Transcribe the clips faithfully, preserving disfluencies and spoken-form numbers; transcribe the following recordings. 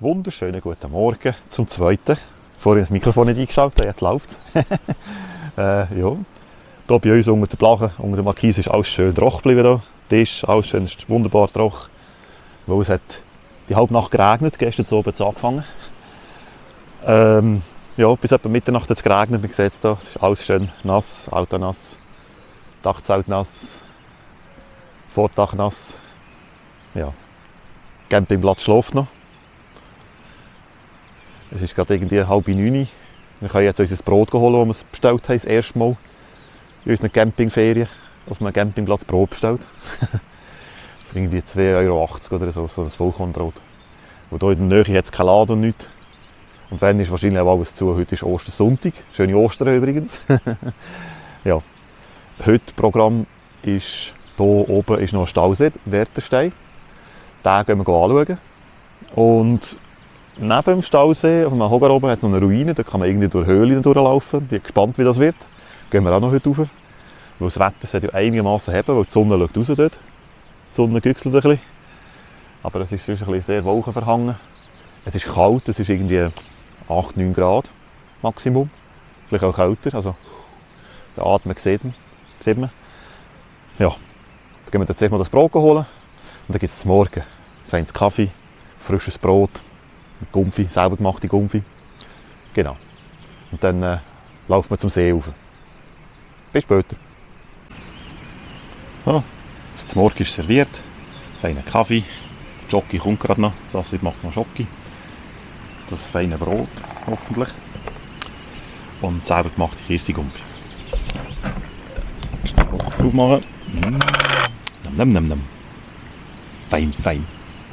Wunderschönen guten Morgen zum Zweiten. Vorhin das Mikrofon nicht eingeschaltet, jetzt läuft es. äh, ja. Hier bei uns unter der Blache, unter der Markise, ist alles schön trocken geblieben. Der Tisch, alles schön, ist wunderbar trocken. Weil es hat die halbe Nacht geregnet, gestern so hat es angefangen. Ähm, ja, bis etwa Mitternacht hat es geregnet, man sieht es hier, es ist alles schön nass, Auto nass, Dachzelt nass, Vordach nass. Ja. Campingplatz schläft noch. Es ist gerade irgendwie halb neun. Wir können jetzt unser Brot holen, das wir bestellt haben, das erste Mal in unseren Campingferien auf einem Campingplatz Brot bestellt. Für irgendwie zwei Euro achtzig oder so, so ein Vollkornbrot. Und hier in der Nähe hat es keinen Laden und nichts. Und wenn ist wahrscheinlich auch alles zu. Heute ist Ostersonntag. Schöne Ostern übrigens. Ja. Heute Programm ist, hier oben ist noch ein Stausee, Wertenstein. Den gehen wir anschauen. Und neben dem Stausee, auf dem Hogar oben, hat es noch eine Ruine. Da kann man irgendwie durch Höhlen durchlaufen. Ich bin gespannt, wie das wird. Gehen wir auch noch heute rauf. Weil das Wetter sollte ja einigermaßen haben, weil die Sonne schaut raus dort. Die Sonne güchselt ein bisschen. Aber es ist sonst ein bisschen sehr wolkenverhangen. Es ist kalt, es ist irgendwie acht, neun Grad Maximum. Vielleicht auch kälter. Also, den Atmen sieht man. Sieht man. Ja, dann gehen wir jetzt mal das Brot holen. Und dann gibt es morgen feines Kaffee, frisches Brot, mit Gumpfi, selber gemachte Gumpfi. Genau. Und dann äh, laufen wir zum See rauf. Bis später. Ja, das Morgen ist serviert. Feiner Kaffee. Jockey kommt gerade noch. Sassi macht noch Jockey. Das feine Brot, hoffentlich. Und selber gemachte Kirschgumpfi. Aufmachen. Mm. Nam, nam, nam. Fein, fein.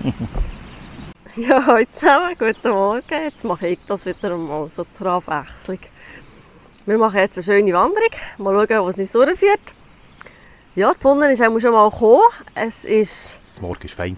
Ja, hallo zusammen, guten Morgen. Jetzt mache ich das wieder mal so zur Abwechslung. Wir machen jetzt eine schöne Wanderung. Mal schauen, wo es uns durchführt. Ja, die Sonne ist auch schon mal gekommen. Es ist... Das Morgen war fein.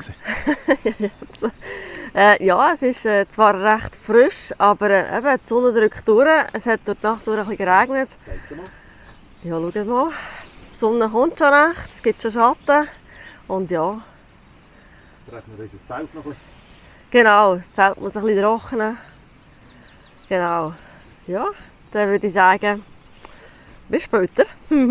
äh, ja, es ist äh, zwar recht frisch, aber äh, eben, die Sonne drückt durch. Es hat durch die Nacht durch ein bisschen geregnet. Ja, schaut mal. Die Sonne kommt schon recht, es gibt schon Schatten. Und ja... Treffen wir unser Zelt noch ein bisschen. Genau, das Zelt muss ein bisschen trocknen. Genau. Ja, dann würde ich sagen, bis später.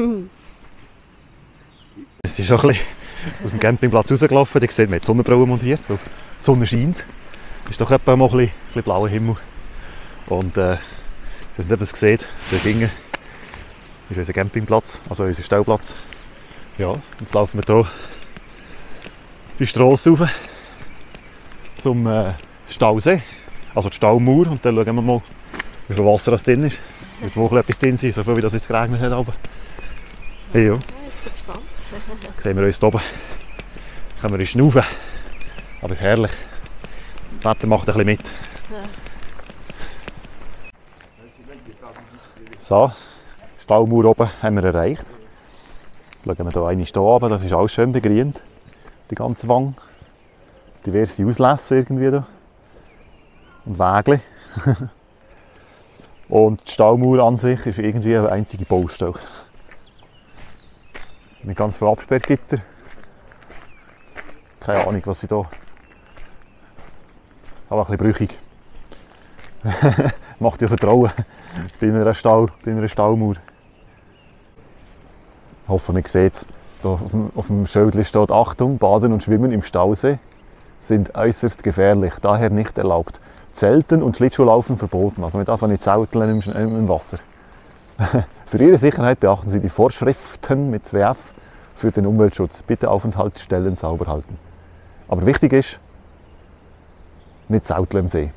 Es ist schon ein bisschen aus dem Campingplatz rausgelaufen. Ihr seht, man hat die Sonnenbrille montiert. Die Sonne scheint. Es ist doch etwa mal ein bisschen, ein bisschen blauer Himmel. Und äh, ich weiß nicht, ob ihr es seht, da hinten ist unser Campingplatz, also unser Stellplatz. Ja, jetzt laufen wir hier die Strasse rauf zum äh, Stausee, also die Staumauer, und dann schauen wir mal, wie viel Wasser das drin ist. Wird wohl etwas drin sein, so viel wie das jetzt geregnet hat. Aber. Ja, ja. Ich bin gespannt. Sehen wir uns hier oben. Können wir uns schnaufen. Aber es ist herrlich. Das Wetter macht ein bisschen mit. Ja. So, die Staumauer oben haben wir erreicht. Schauen wir hier einmal hier runter, das ist alles schön begrünt. Die ganze Wange. Diverse Auslässe irgendwie da. Und Wägel. Und die Staumauer an sich ist irgendwie eine einzige Baustelle. Mit ganz vielen Absperrgitter. Keine Ahnung, was sie da. Aber ein bisschen brüchig. Macht ja Vertrauen bei einer, Stau, bei einer Staumauer. Ich hoffe, man sieht es. Auf dem, auf dem Schild steht: Achtung, Baden und Schwimmen im Stausee sind äußerst gefährlich, daher nicht erlaubt. Zelten und Schlittschuhlaufen verboten. Also man darf nicht zelten im, im Wasser. Für Ihre Sicherheit beachten Sie die Vorschriften mit W F für den Umweltschutz. Bitte Aufenthaltsstellen sauber halten. Aber wichtig ist, nicht zelten im See.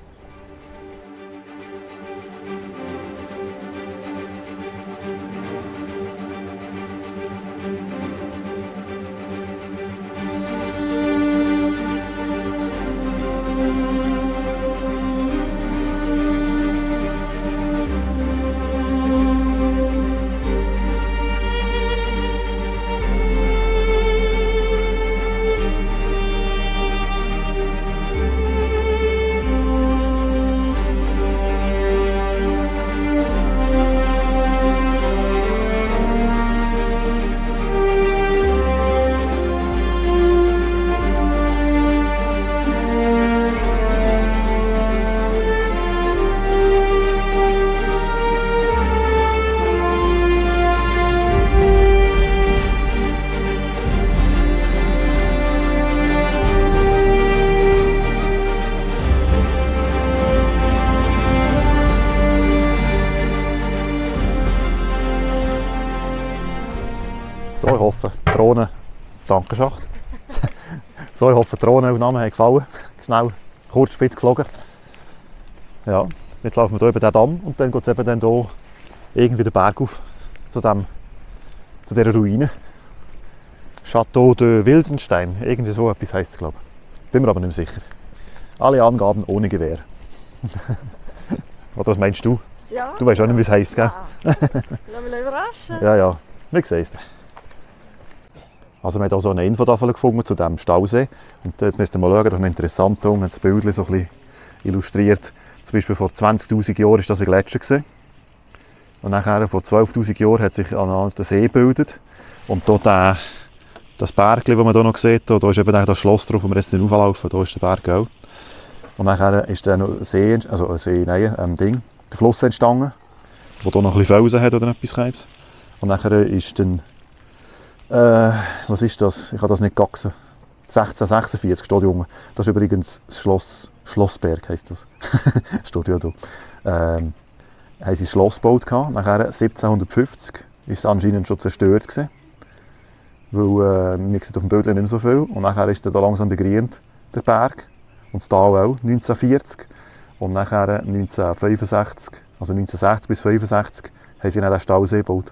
So, ich hoffe, die Drohnen, Dankenschacht. So, ich hoffe, die Drohnenaufnahmen haben gefallen. Schnell, kurz spitz geflogen. Ja, jetzt laufen wir hier über den Damm und dann geht es eben dann hier irgendwie den Berg auf zu, dem, zu dieser Ruine. Château de Wildenstein, irgendwie so etwas heisst es, glaube ich. Bin mir aber nicht mehr sicher. Alle Angaben ohne Gewehr. Oder was meinst du? Ja. Du weißt auch nicht, wie es heisst, gell? Ja. Lass mich überraschen. Ja, ja, wir sehen es. Also wir haben hier so eine Infotafel gefunden zu diesem Stausee. Und jetzt müsst ihr mal schauen, das ist noch interessant. Da haben das Bild so ein bisschen illustriert. Zum Beispiel vor zwanzigtausend Jahren war das ein Gletscher gewesen. Und nachher vor zwölftausend Jahren hat sich an der See gebildet. Und hier der, das Berg, das man hier noch sieht, da ist eben das Schloss drauf, wo wir jetzt nicht rauflaufen. Da ist der Berg auch. Und nachher ist dann noch ein See, also ein See, nein, ein Ding, der Fluss entstanden, der hier noch ein bisschen Felsen hat oder etwas Kleines. Und nachher ist dann, äh, was ist das? Ich habe das nicht gegassen. sechzehnhundertsechsundvierzig steht hier unten. Das ist übrigens das Schloss, Schlossberg heisst das. Steht ja hier. Ähm, haben sie ein Schloss gebaut gehabt. Nachher siebzehnhundertfünfzig ist es anscheinend schon zerstört gewesen. Weil, äh, man sieht auf dem Bild nicht mehr so viel. Und nachher ist er da langsam begrünt, der Berg. Und das Tal auch, neunzehnhundertvierzig. Und nachher neunzehnhundertfünfundsechzig, also neunzehnhundertsechzig bis neunzehnhundertfünfundsechzig, haben sie dann den Stausee gebaut.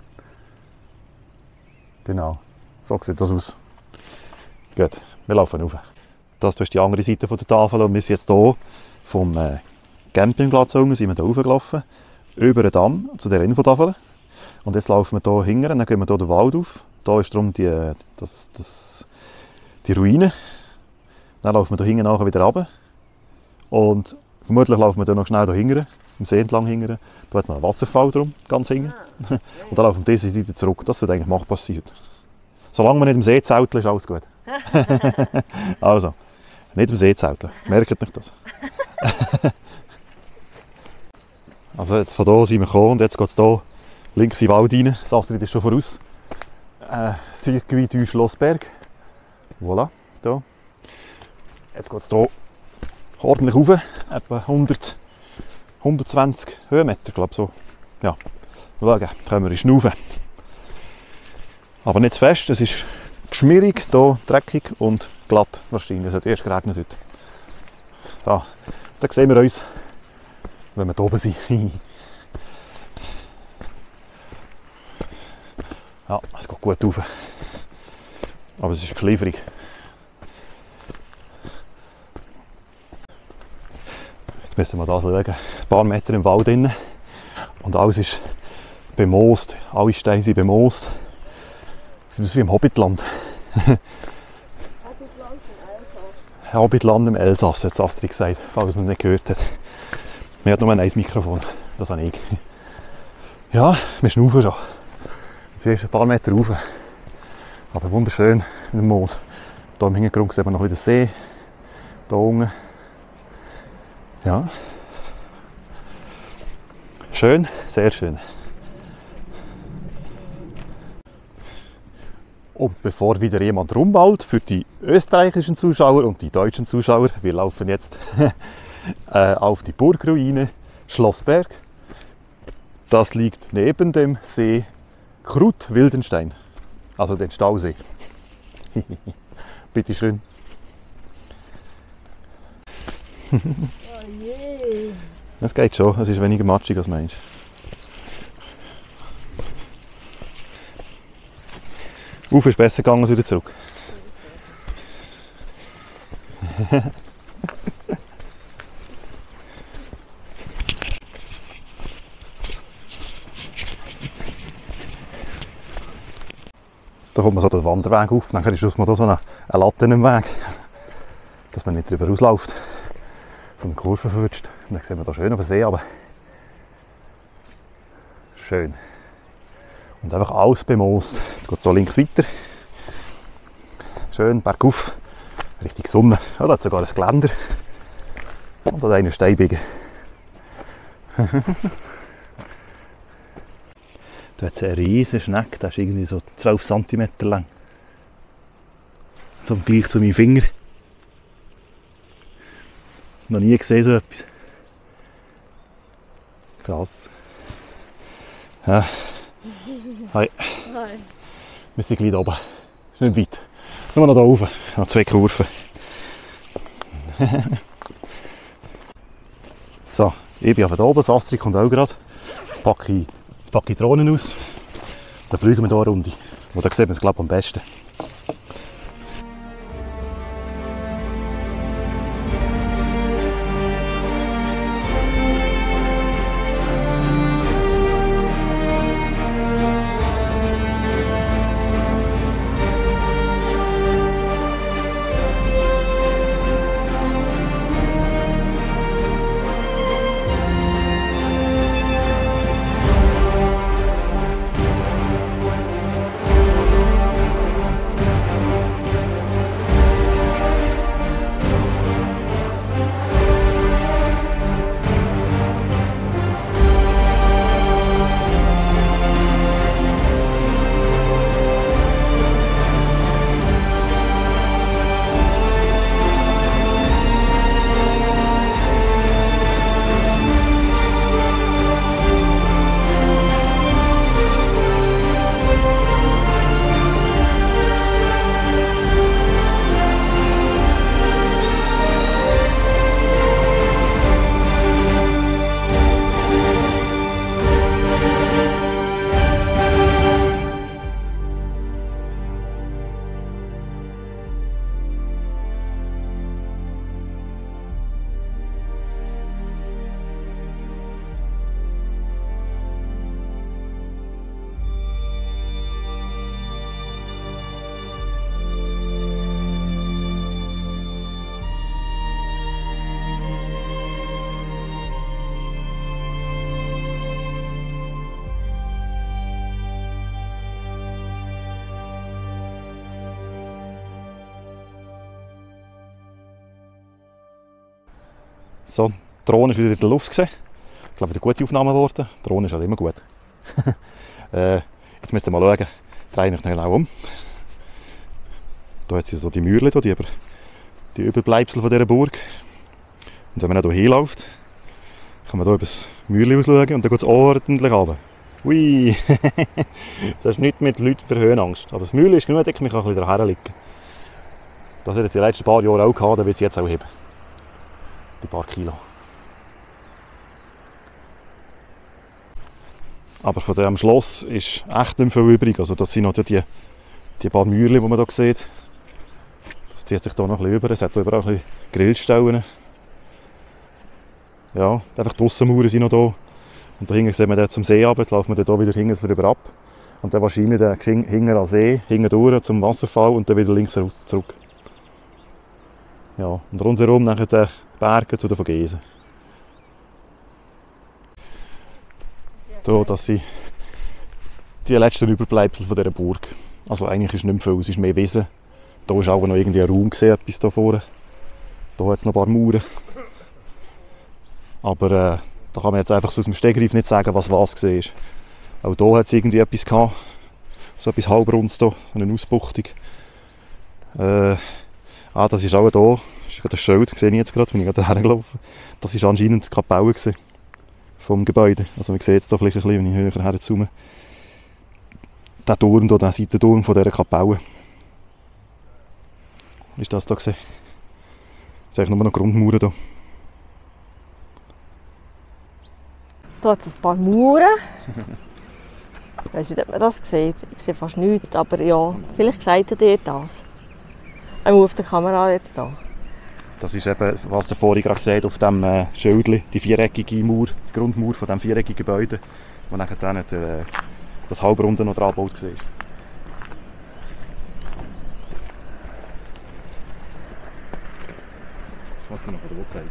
Genau, so sieht das aus. Gut, wir laufen rauf. Das ist die andere Seite der Tafel und wir sind jetzt hier vom äh, Campingplatz unten, sind wir hier raufgelaufen, über den Damm zu der Infotafel. Und jetzt laufen wir hier hinten, dann gehen wir hier den Wald auf. Hier ist darum die, das, das, die Ruine. Dann laufen wir hier hinten nachher wieder runter. Und vermutlich laufen wir hier noch schnell hier hinten, am See entlang hinten. Da hat es noch einen Wasserfall drum, ganz hinten. Und dann laufen wir diese Seite zurück. Das ist eigentlich machbar passiert. Solange man nicht im See zelteln, ist alles gut. Also, nicht im See zelteln. Merkt euch das. Also jetzt von hier sind wir gekommen und jetzt geht es hier links in den Wald rein. Das Astrid ist schon voraus. Äh, Circuit du Schlossberg. Voilà, hier. Jetzt geht es hier ordentlich rauf, etwa hundert, hundertzwanzig Höhenmeter, glaube ich so. Ja, mal schauen, können wir schnaufen. Aber nicht zu fest, es ist geschmierig, hier dreckig und glatt wahrscheinlich. Es hat erst geregnet heute. Ja, dann sehen wir uns, wenn wir hier oben sind. Ja, es geht gut rauf. Aber es ist schläferig. Jetzt müssen wir da schauen. Ein paar Meter im Wald drin. Und alles ist bemoost. Alle Steine sind bemoost. Es ist wie im Hobbitland. Hobbitland im Elsass. Hobbitland im Elsass, hat Astrid gesagt, falls man es nicht gehört hat. Wir hat nur ein Mikrofon. Das habe ich. Ja, wir schnaufen schon. Jetzt ist ein paar Meter rauf. Aber wunderschön in dem Moos. Hier im Hintergrund sieht man noch wieder den See. Hier unten. Ja. Schön, sehr schön. Und bevor wieder jemand rumbaut, für die österreichischen Zuschauer und die deutschen Zuschauer, wir laufen jetzt äh, auf die Burgruine Schlossberg. Das liegt neben dem See Krut-Wildenstein, also den Stausee. Bitte schön. Oh je. Es geht schon, es ist weniger matschig als meinst. Auf ist besser gegangen als wieder zurück. Da kommt man so den Wanderweg auf, dann ist es mal so eine, eine Latte im Weg, dass man nicht drüber rausläuft, so eine Kurve verrutscht. Und dann sehen wir da schön auf den See, aber schön. Und einfach alles bemoost. Jetzt geht es hier links weiter. Schön bergauf, richtig Sonne. Ja, da hat sogar ein Geländer. Und da hat einer Steinbiegen. Da hat es einen riesen Schneck, der ist irgendwie so zwölf Zentimeter lang. So im Vergleich zu meinem Finger. Noch nie gesehen so etwas. Krass. Ja. Hi. Hi. Wir sind gleich da oben. Ist nicht weit. Nur noch da oben. Noch zwei Kurven. So, ich bin da oben. Das Astrid kommt auch gerade. Jetzt packe ich, jetzt packe ich die Drohnen aus. Dann fliegen wir hier eine Runde. Und da sieht man es, glaube ich, am besten. So, die Drohne ist wieder in der Luft gewesen. Ich glaube, wieder gute Aufnahme geworden. Die Drohne ist halt immer gut. äh, jetzt müsst ihr mal schauen. Drehe ich schnell auch um. Hier hat sie so die Mäuerchen, die, die, die Überbleibsel von dieser Burg. Und wenn man hier hinläuft, kann man hier über das Mäuerchen ausschauen und dann geht es ordentlich runter. Ui! Das ist nicht mit Leuten für Höhenangst. Aber das Mäuerchen ist genug dick, man kann ein bisschen daher liegen. Das hat jetzt die letzten paar Jahre auch gehabt, dann wird es jetzt auch heben. Die paar Kilo. Aber von dem Schloss ist echt nicht mehr viel übrig. Also das sind noch die, die paar Mäuerchen, die man hier sieht. Das zieht sich hier noch ein bisschen über. Es hat hier überall ein bisschen Grillstellen. Ja, einfach die Aussenmauern sind noch hier. Und da hinten sehen wir dann zum See runter. Jetzt laufen wir dann hier wieder hinten drüber ab. Und dann wahrscheinlich den hinten an den See, hinten durch zum Wasserfall und dann wieder links zurück. Ja, und rundherum nachher den Berge zu den Vogesen. So, das sind die letzten Überbleibsel von dieser Burg. Also eigentlich ist nicht mehr viel, es ist mehr Wiese. Da war auch noch irgendwie ein Raum, gesehen, etwas hier vorne. Da hat es noch ein paar Mauern. Aber äh, da kann man jetzt einfach so aus dem Stegreif nicht sagen, was was war. Auch hier hat es irgendwie etwas gehabt. So etwas halbrundes hier, so eine Ausbuchtung. Äh, ah, das ist auch hier. Das ist gerade ein Schild, das sehe ich jetzt gerade, bin ich gerade hergelaufen. Das war anscheinend die Kapelle vom Gebäude. Also man sieht es hier vielleicht ein bisschen, wenn ich höher herzoome. Der Turm hier, der Seitenturm von dieser Kapelle. Ist das hier gesehen? Jetzt sehe ich nur noch Grundmauern hier. Hier hat es ein paar Mauern. Ich weiss nicht, ob man das sieht. Ich sehe fast nichts, aber ja, vielleicht sagt er dir das. Einmal auf der Kamera jetzt hier. Das ist eben, was der vorhin gerade gesehen auf dem äh, Schildchen, die viereckige Mauer, die Grundmauer von diesem viereckigen Gebäude, wo nachher dann äh, das Halbrunde noch dran gebaut war. Das musst du noch von der zeigen.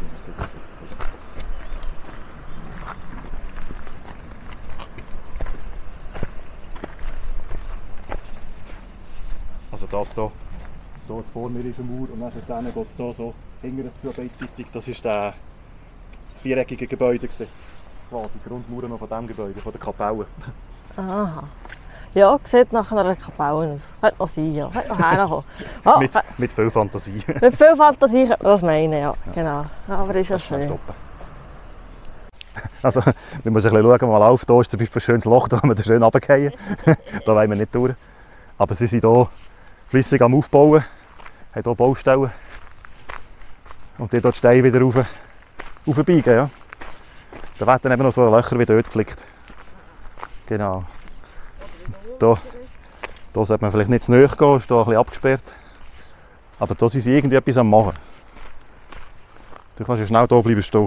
Also das hier. Hier vor mir ist eine Mauer und dann geht es hier so hinter das zu beidseitig. Das war der, das viereckige Gebäude. Quasi die Grundmauer noch von diesem Gebäude, von der Kapelle. Aha. Ja, sieht nach einer Kapelle aus. Könnte noch sein, ja. Könnte noch herkommen. Oh, mit, mit viel Fantasie. Mit viel Fantasie könnte man das meinen, ja. Ja. Genau. Aber ist ja schön. Stoppen. Also, wenn man sich ein bisschen schauen, mal auf, da ist zum Beispiel ein schönes Loch, da kann man schön runterfallen. Da wollen wir nicht durch. Aber sie sind hier flüssig am Aufbauen, haben hier Baustellen. Und die hier die Steine wieder rauf, raufbiegen. Ja. Da werden dann eben noch so Löcher wie dort geflickt. Genau. Da, da sollte man vielleicht nicht zu nahe gehen, ist hier ein bisschen abgesperrt. Aber da sind sie irgendwie etwas am machen. Du kannst ja schnell hier bleiben stehen.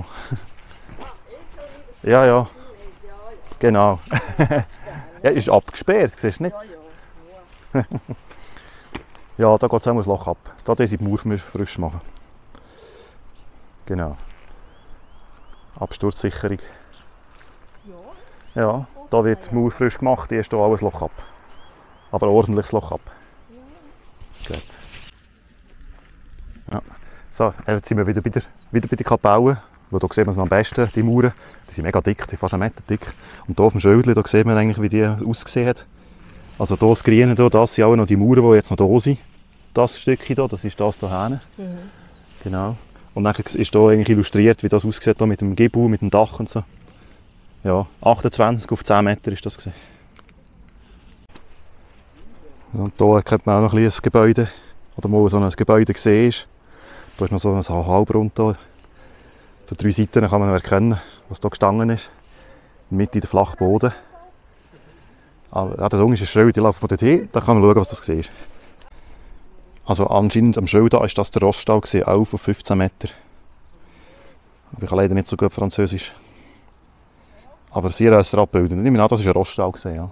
Ja, ja. Genau. Ja, ist abgesperrt, siehst du nicht? Ja, da geht es auch ein Loch ab. Da diese Mauer frisch machen. Genau. Absturzsicherung. Ja, da wird die Mauer frisch gemacht, die ist hier auch ein Loch ab. Aber ein ordentliches Loch ab. Gut. Ja. So, jetzt sind wir wieder bei der, wieder bei der Kapelle. Wo hier sieht man es am besten, die Mauern. Die sind mega dick, die sind fast einen Meter dick. Und hier auf dem Schildchen, da sieht man eigentlich, wie die ausgesehen hat. Also hier das Grüne, hier, das sind auch noch die Mauern, die jetzt noch da sind. Das Stückchen hier, das ist das hier hinten. Mhm. Genau. Und dann ist hier eigentlich illustriert, wie das aussieht hier mit dem Giebel, mit dem Dach und so. Ja, achtundzwanzig auf zehn Meter ist das gewesen. Und hier kennt man auch noch ein, ein Gebäude, oder mal so ein Gebäude gesehen ist. Da ist noch so ein Halbrund hier. Zu drei Seiten kann man erkennen, was hier gestanden ist. In der Mitte der flache Boden. Aber ja, der unten ist ein Schild, die laufen von dort hin, da kann man schauen, was das war. Also anscheinend am Schild war das der Roststall, elf auf fünfzehn Meter. Aber ich kann leider nicht so gut Französisch. Aber sehr äußer abbilden. Ich nehme an, das war ein Roststall. Ja.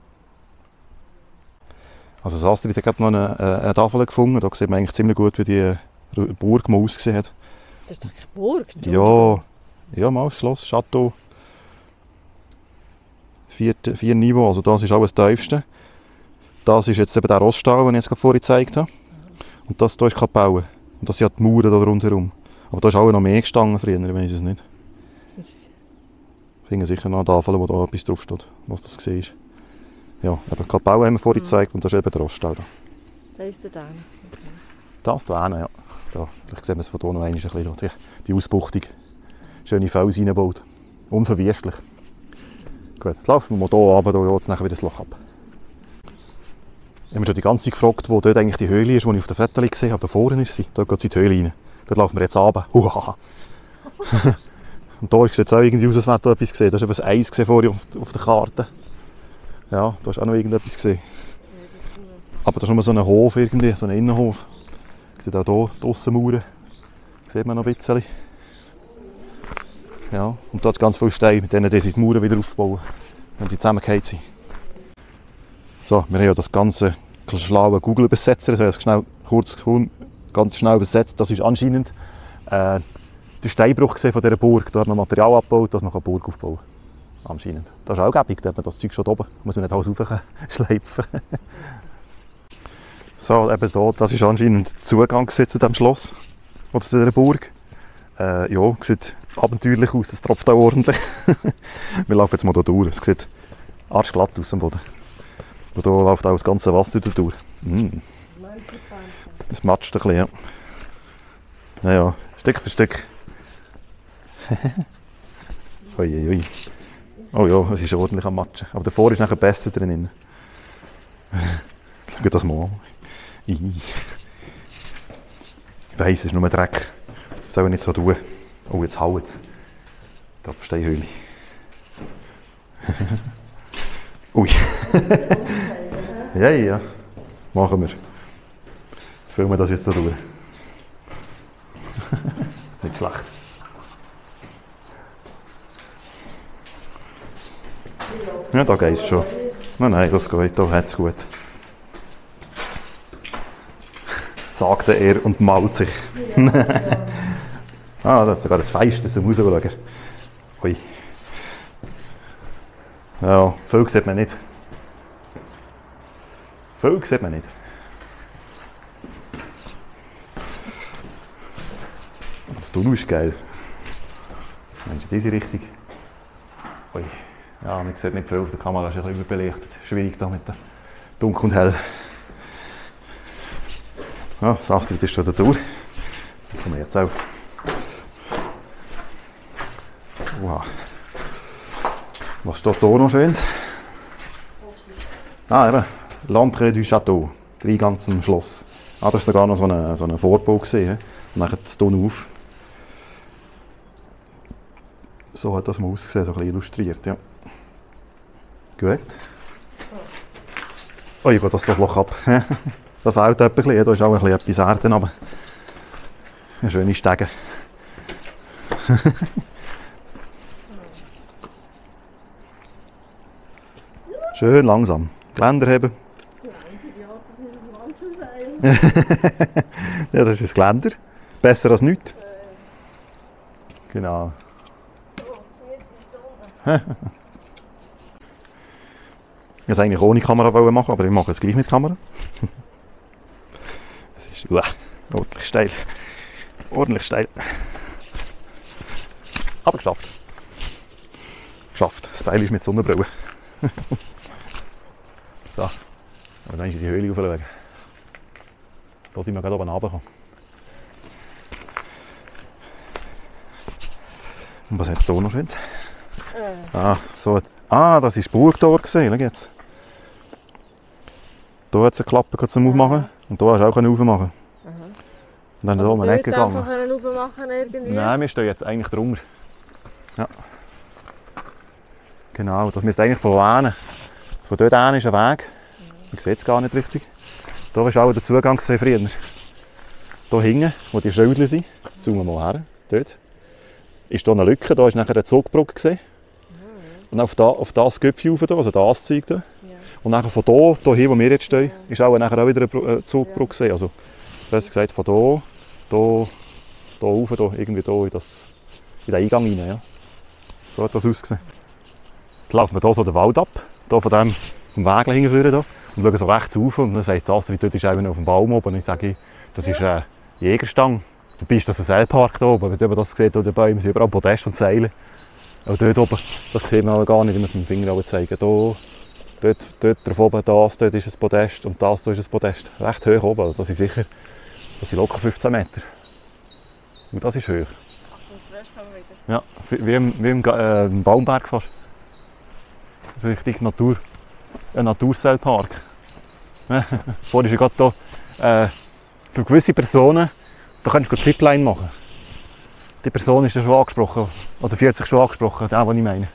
Also Astrid hat noch eine, eine Tafel gefunden. Da sieht man eigentlich ziemlich gut, wie die Burg mal ausgesehen hat. Das ist doch keine Burg? Ja, ja, mal Schloss, Chateau. Vier, vier Niveau, also das ist auch das tiefste. Das ist jetzt eben der Roststall, den ich jetzt vorhin gezeigt habe. Und das hier ist die Kapelle. Und das sind die Mauern da rundherum. Aber da ist auch noch mehr gestanden früher, ich weiß es nicht. Ich finde sicher noch eine Tafel, wo da etwas draufsteht, was das war. Ja, eben die Kapelle haben wir vorhin gezeigt und das ist eben der Roststall. Da ist der da. Okay. Das hier hinten, ja. Da, vielleicht sehen wir es von hier noch einmal ein bisschen. Die, die Ausbuchtung. Schöne Felsen reingebaut. Unverwüstlich. Gut, jetzt laufen wir mal hier runter, da geht es nachher wieder das Loch ab. Ich habe mich schon die ganze Zeit gefragt, wo dort eigentlich die Höhle ist, die ich auf der Fotos gesehen habe. Da vorne ist sie, da geht sie in die Höhle rein. Dort laufen wir jetzt runter. Huhaha. Und da sieht es auch irgendwie aus, als wäre da etwas gesehen. Da ist eben ein Eis gesehen vorher auf, auf der Karte. Ja, da hast du auch noch irgendetwas gesehen. Aber da ist nur so ein Hof irgendwie, so ein Innenhof. Man sieht auch hier die Aussenmauern. Sieht man noch ein bisschen. Ja, und da hat es ganz viele Steine, mit denen diese die Mauern wieder aufbauen, wenn sie zusammengefallen sind. So, wir haben ja das ganze schlaue Google-Übersetzer, das heißt schnell, kurz, ganz schnell übersetzt. Das ist anscheinend äh, der Steinbruch von dieser Burg. Da hat man Material abgebaut, dass man eine Burg aufbauen kann. Anscheinend. Das ist auch gäbig, da hat man das Zeug schon oben. Da muss man nicht alles raufschleifen. So, eben hier, das ist anscheinend der Zugang zu diesem Schloss oder zu dieser Burg. Äh, ja, sieht abenteuerlich aus, es tropft auch ordentlich. Wir laufen jetzt mal hier durch, es sieht arschglatt aus am Boden. Und hier läuft auch das ganze Wasser durch. Mm. Es matscht ein bisschen, ja. Naja, Stück für Stück. Ui, ui, ui. Oh ja, es ist ordentlich am Matschen. Aber davor ist nachher besser drin. Schau das mal an. Ich weiss, es ist nur Dreck. Das soll ich nicht so tun. Oh, jetzt haut es. Da auf die Steinhöhle. Ui. Ja, ja. Machen wir. Filmen wir das jetzt da durch. Nicht schlecht. Ja, da geht es schon. Nein, nein, das geht. Da hat es gut. Sagte er und mault sich. Ah, da hat sogar das Feiste zum Rausschauen. Ui. Ja, viel sieht man nicht. Viel sieht man nicht. Das Tunnel ist geil. Meinst du diese Richtung? Ui. Ja, man sieht nicht viel auf der Kamera, ist ein bisschen überbelichtet. Schwierig da mit der Dunkel und Hell. Ja, das Astrid ist schon da durch. Da kommen wir jetzt auch. Wow. Was steht hier noch Schönes? Ah, eben. L'Entrée du Château, der Eingang zum Schloss. Ah, das war sogar noch so ein so eine Vorbau gesehen. Und dann die Tunnel auf. So hat das mal ausgesehen, so ein bisschen illustriert. Ja. Gut. Oh, ich gehe das Loch ab. Da fehlt etwas, da ist auch ein bisschen etwas Erden runter. Eine schöne Stege. Schön langsam. Geländer haben. Ja, das ist ein Geländer. Besser als nichts. Genau. Ich wollte es eigentlich ohne Kamera machen, aber ich mag es gleich mit Kamera. Es ist uh, ordentlich steil. Ordentlich steil. Aber geschafft. Geschafft. Stylisch mit Sonnenbrille. So. Aber dann ist in die Höhle aufgelegt. Da sind wir gerade oben runtergekommen. Und was hat es hier noch Schönes? Äh. Ah, so. Ah, das war das Burgtor. Schau jetzt. Hier hat es eine Klappe zum Aufmachen. Und hier hast du auch aufmachen. Mhm. Und dann also hier um die Ecke gegangen. Aufmachen irgendwie? Nein, wir stehen jetzt eigentlich drunter. Ja. Genau, das müsste eigentlich von hinten. Von dort hin ist ein Weg. Man sieht es gar nicht richtig. Hier war auch der Zugang früher. Hier hinten, wo die Schilder sind, zoomen wir mal her. Dort ist hier eine Lücke, da war nachher eine Zugbrücke gesehen. Und auf, da, auf das Gipfel rauf, also das Zeug hier. Ja. Und nachher von hier, hier hin, wo wir jetzt stehen, ist auch, nachher auch wieder eine Zugbrücke gesehen. Also, besser gesagt, von hier, hier, hier rauf, hier, irgendwie hier in, das, in den Eingang rein. Ja. So hat das ausgesehen. Jetzt laufen wir hier so den Wald ab, hier von dem vom Weg hinführen hier, und schauen so rechts rauf. Und dann sagt Astrid, dort ist einer auf dem Baum oben. Und ich sage, das ist eine Jägerstange. Dabei ist das ein Seilpark hier oben. Wenn man das sieht, hier Bäume sind überall Podest und Seile. Auch dort oben, das sieht man aber gar nicht, ich muss es mit dem Finger zeigen. Hier, dort, dort drauf oben, das dort ist ein Podest und das hier ist ein Podest. Recht hoch oben, also das sind sicher, das sind locker fünfzehn Meter. Und das ist hoch. Und ja, wie im, wie im, äh, im Baumberg fast. Das ist richtig Natur, ein Naturseilpark. Vorhin ist ja gerade hier, äh, für gewisse Personen, da kannst du Zipline machen. Die Person ist ja schon angesprochen, oder fühlt sich schon angesprochen, das, was ich meine.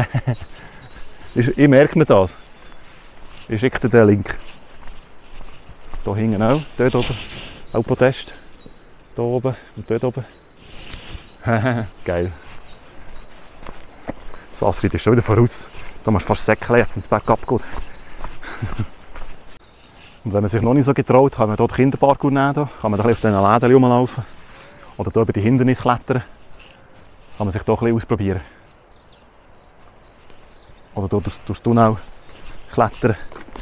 Ich merke mir das. Ich schicke dir den Link. Hier hinten auch, dort oben, auch Podest. Hier oben und dort oben. Geil. Das Astrid ist schon wieder voraus. Da musst du fast säckeln, jetzt ins Backup geht. Und wenn man sich noch nicht so getraut, kann man hier den Kinderparkour nehmen. Kann man da auf diesen Läden rumlaufen. Oder hier über die Hindernisse klettern. Kann man sich hier ein bisschen ausprobieren. Oder hier durch, durch den Tunnel klettern.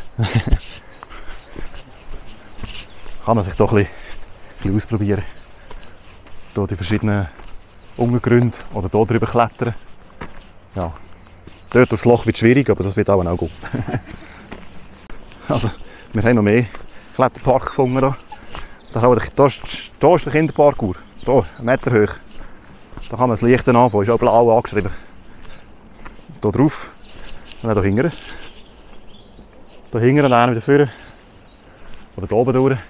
Kann man sich hier ein bisschen, ein bisschen ausprobieren. Hier die verschiedenen Untergründe oder hier drüber klettern. Ja. Dort durchs Loch wird es schwierig, aber das wird auch auch gut. Also, wir haben noch mehr Kletterpark gefunden. Da, da, da, ist, da ist der Kinderparkour. Hier, einen Meter hoch. Da kann man das Licht anfangen, ist auch blau angeschrieben. Hier drauf und dann hier hinten. Hier hinten lernen wir vorne. Oder hier oben durch.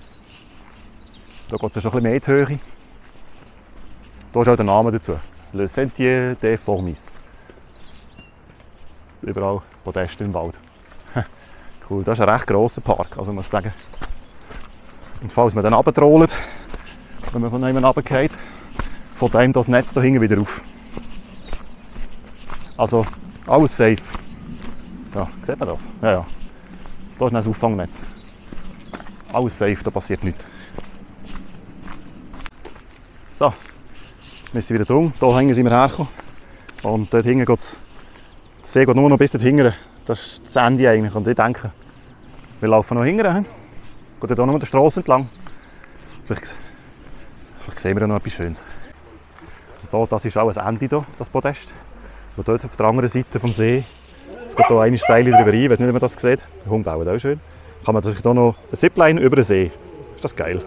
Da geht es schon ein bisschen mehr in die Höhe. Hier ist auch der Name dazu. Le Sentier des Fourmis. Überall Podeste im Wald. Cool, das ist ein recht grosser Park, also muss ich sagen. Und falls man dann runtertrollt, wenn man von einem runterfällt, fällt einem das Netz hier hinten wieder auf. Also alles safe. Ja, sieht man das? Ja, ja. Da ist ein Auffangnetz. Alles safe, da passiert nichts. So, wir sind wieder drum. Hier hinten sind wir hergekommen. Und dort hinten geht es. Der See geht nur noch bis dort hinten. Das ist das Ende eigentlich. Und ich denke, wir laufen noch hinten. Geht hier noch die Straße entlang. Vielleicht, vielleicht sehen wir noch etwas Schönes. Also hier, das ist auch ein Ende, hier, das Podest. Und dort auf der anderen Seite vom See, es geht hier ein Seil drüber rein, ich weiß nicht, ob man das sieht. Der Hund baut auch schön. Kann man sich hier noch eine Zipline über den See. Ist das geil?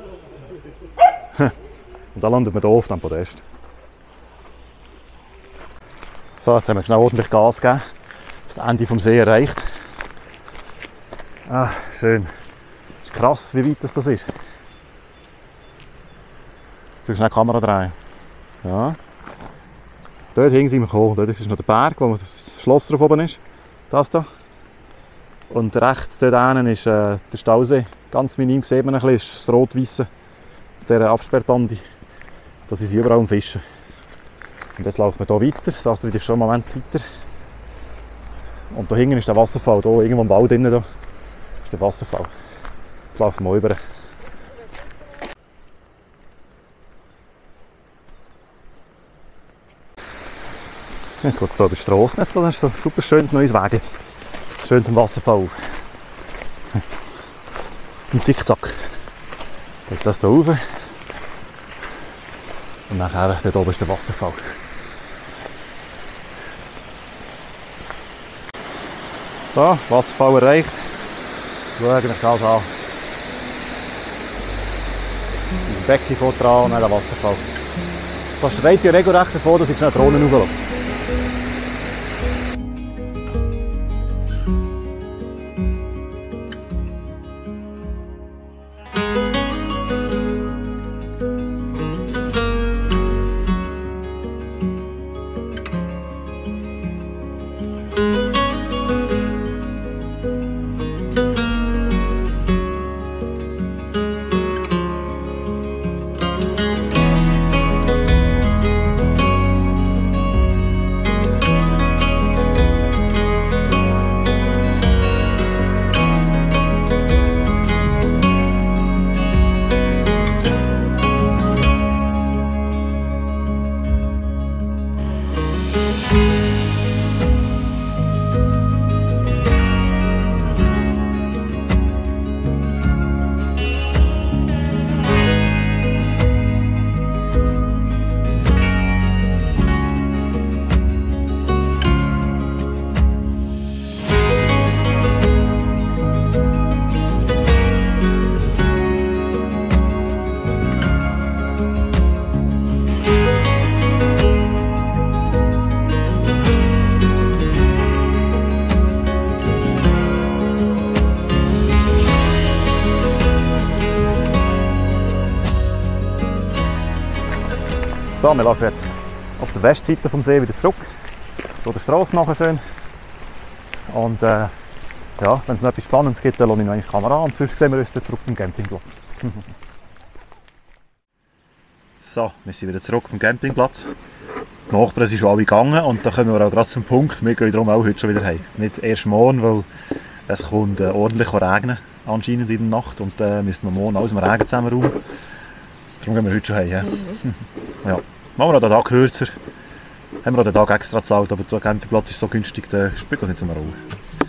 Und dann landet man hier auf dem Podest. So, jetzt haben wir schnell ordentlich Gas gegeben. Das Ende vom See erreicht. Ah, schön. Es ist krass, wie weit das, das ist. Jetzt schnell die Kamera drehen. Ja. Dort hinten sind wir gekommen. Dort ist noch der Berg, wo das Schloss drauf oben ist. Das hier. Und rechts dort hinten ist äh, der Stausee. Ganz minim sieht man ein bisschen, ist das Rot-Weisse. Dieser Absperrbande. Da sind sie überall am Fischen. Und jetzt laufen wir hier weiter. Das Astrid ist schon einen Moment weiter. Und da hinten ist der Wasserfall. Hier irgendwo im Wald drinnen, da ist der Wasserfall. Jetzt laufen wir rüber. Jetzt geht es hier über die Strasse. Jetzt ist so ein super schönes neues Weg. Schön zum Wasserfall auf. Im Zickzack. Geht das hier rauf. Und nachher dort oben ist der Wasserfall. So, Wasserfall erreicht. Schauen euch das an. Das Becken vor dran und dann der Wasserfall. Das schreit ja regelrecht davor, dass ich schnell die Drohne rauflasse. So, wir laufen jetzt auf der Westseite vom See wieder zurück. Durch die Strasse nachher schön. Und äh, ja, wenn es noch etwas Spannendes gibt, dann lasse ich noch eine Kamera an. Und sonst sehen wir uns dann zurück am Campingplatz. So, wir sind wieder zurück am Campingplatz. Die Nachbarn sind schon alle gegangen und da kommen wir auch gerade zum Punkt. Wir gehen darum auch heute schon wieder heim. Nicht erst morgen, weil es kommt äh, ordentlich regnen anscheinend in der Nacht. Und äh, müssen wir morgen alles im Regen zusammenräumen. Darum gehen wir heute schon heim. Ja. Ja. Machen wir noch den Tag kürzer. Haben wir noch den Tag extra gezahlt, aber der Campingplatz ist so günstig, dann spielt das nicht so eine Rolle.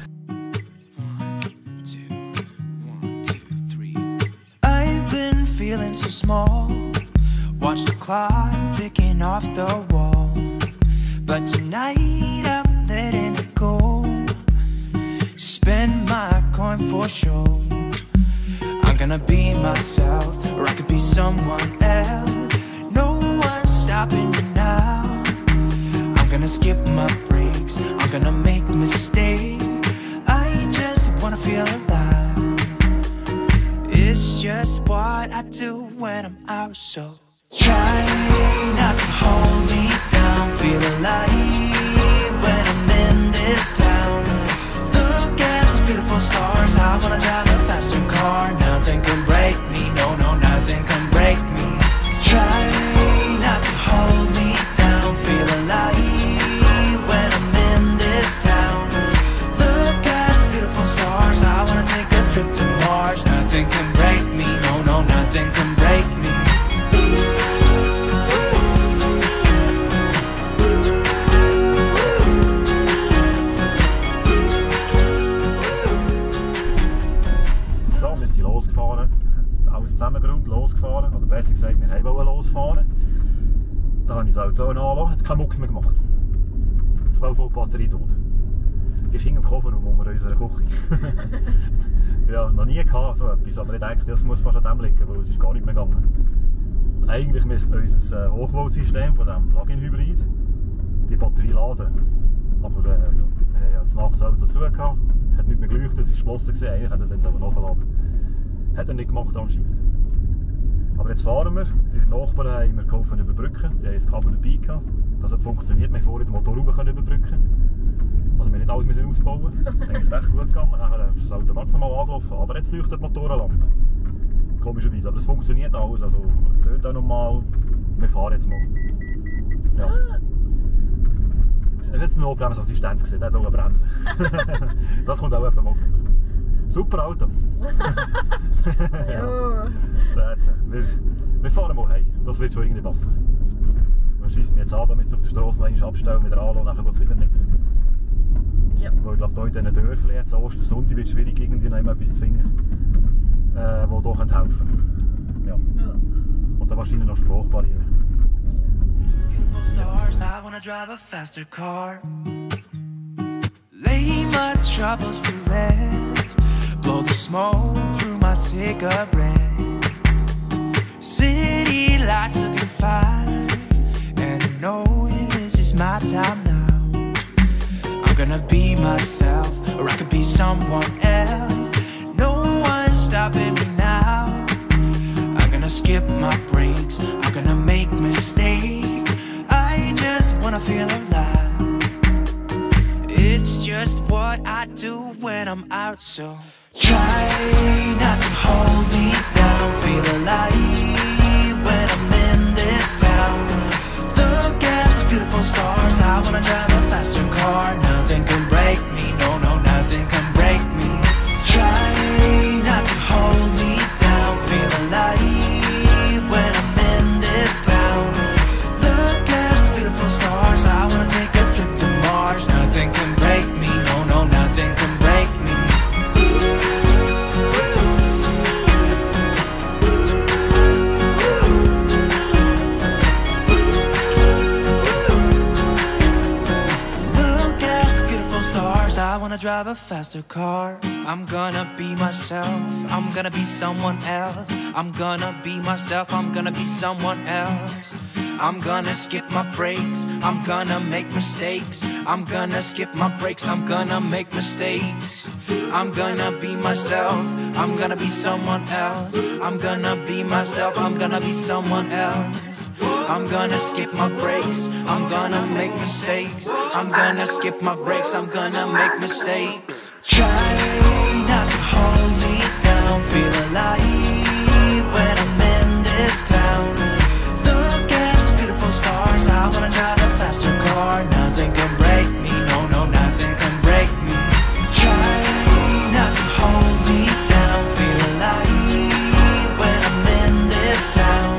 I've been feeling so small. Watch the clock ticking off the wall. But tonight I'm letting it go. Spend my coin for sure. I'm gonna be myself, or I could be someone else. No one's stopping me now. I'm gonna skip my breaks, I'm gonna make mistakes. I just wanna feel alive. It's just what I do when I'm out, so try not to hold me down. Feel alive when I'm in this town. Look at those beautiful stars. I wanna drive a faster car. Nothing can break me, no, no, nothing can break me. Try not to hold me down. Feel alive when I'm in this town. Look at those beautiful stars. I wanna take a trip to Mars. Nothing can break me, no, no, nothing can break me. Alles zusammengeräumt, losgefahren, oder besser gesagt, wir wollten losfahren. Da habe ich das Auto anlassen, hat es keinen Mucks mehr gemacht. zwölf Volt Batterie tot. Die ist hinten im Kofferraum unter unserer Küche. Ja, noch nie gehabt, so etwas, aber ich denke, das muss fast an dem liegen, weil es ist gar nicht mehr gegangen. Und eigentlich müsste unser Hochvoltsystem von diesem Plug-in-Hybrid die Batterie laden. Aber äh, wir Wir haben das Nachtauto zugehört, hat nicht mehr geleuchtet, es war geschlossen, eigentlich hätte er dann selber nachgeladen. Hat er nicht gemacht anscheinend. Aber jetzt fahren wir, ihre Nachbarn haben mir geholfen überbrücken, die haben das Kabel dabei gehabt. Das hat funktioniert, wir haben vorher den Motor rüber überbrücken. Also wir haben nicht alles müssen ausbauen, eigentlich recht gut gegangen, nachher ist das Auto ganz normal angelaufen, aber jetzt leuchtet die Motorenlampe. Komischerweise, aber es funktioniert alles, also tönt auch normal, wir fahren jetzt mal. Ja. Es war jetzt eine Notbremsassistenz, der wollte bremsen. Das kommt auch jemand mal vor. Super Auto. Ja. Wir, wir fahren mal heim, das wird schon irgendwie passen. Man schießt mich jetzt an, damit es auf der Straße einmal abstellen, wieder anlassen, dann geht es wieder nicht. Ja. Weil ich glaube, hier in diesen Dörfern jetzt, an Ostersonntag wird es schwierig, irgendwie noch etwas zu finden, äh, wo hier helfen könnte. Ja. Ja. Und dann wahrscheinlich noch Sprachbarriere. Beautiful stars, I wanna drive a faster car. Lay my troubles to rest. Blow the smoke through my cigarette. City lights looking fine, and I know this is my time now. I'm gonna be myself, or I could be someone else. No one's stopping me now. I'm gonna skip my breaks, I'm gonna make mistakes. I just wanna feel alive. It's just what I do when I'm out, so try not to hold me down. Feel alive when I'm in this town. Look at those beautiful stars, I wanna drive a faster car. Nothing can break me, no, no, nothing can break me. Try not to hold me down. Feel alive when I'm in this town. Look at those beautiful stars, I wanna take a trip to Mars. Nothing can break me, no, no, nothing can break me. I wanna drive a faster car. I'm gonna be myself, I'm gonna be someone else. I'm gonna be myself, I'm gonna be someone else. I'm gonna skip my breaks, I'm gonna make mistakes. I'm gonna skip my breaks, I'm gonna make mistakes. I'm gonna be myself, I'm gonna be someone else. I'm gonna be myself, I'm gonna be someone else. I'm gonna skip my breaks, I'm gonna make mistakes. I'm gonna skip my breaks, I'm gonna make mistakes. Try not to hold me down. Feel alive when I'm in this town. Look at those beautiful stars, I wanna drive a faster car. Nothing can break me, no, no, nothing can break me. Try not to hold me down. Feel alive when I'm in this town.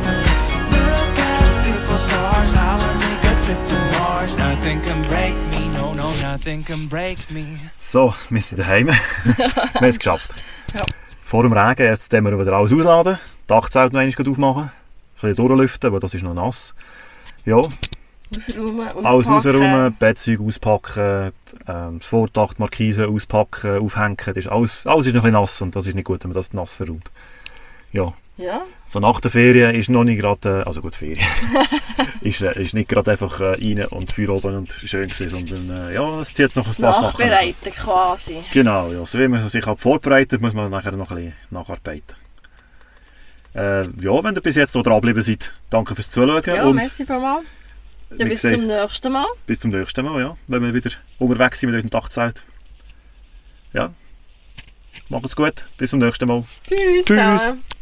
Nothing can break me, no, no, nothing can break me. So, wir sind daheim. Wir haben es geschafft. Ja. Vor dem Regen, jetzt müssen wir wieder alles ausladen. Das Dachzelt noch einmal aufmachen. Ein bisschen durchlüften, weil das ist noch nass. Ja. Ausräumen, auspacken. Alles ausräumen, Bettzeug auspacken, ähm, das Vordach, die Markise auspacken, aufhängen. Das ist alles, alles ist noch ein bisschen nass und das ist nicht gut, wenn man das nass verräumt. Ja. Ja. So nach der Ferien ist noch nicht gerade, also gut, Ferien, ist, äh, ist nicht gerade einfach äh, rein und Feuer oben und schön gewesen, sondern äh, ja, es zieht jetzt noch ein paar Sachen. Nachbereiten quasi. Genau, ja, so wie man sich halt vorbereitet, muss man nachher noch ein bisschen nacharbeiten. Äh, ja, wenn ihr bis jetzt noch dran geblieben seid, danke fürs Zuschauen. Ja, und merci vielmals. Ja, bis gesagt, zum nächsten Mal. Bis zum nächsten Mal, ja, wenn wir wieder unterwegs sind mit eurem Dachzelt. Ja, macht's gut, bis zum nächsten Mal. Tschüss. Tschüss. Zusammen.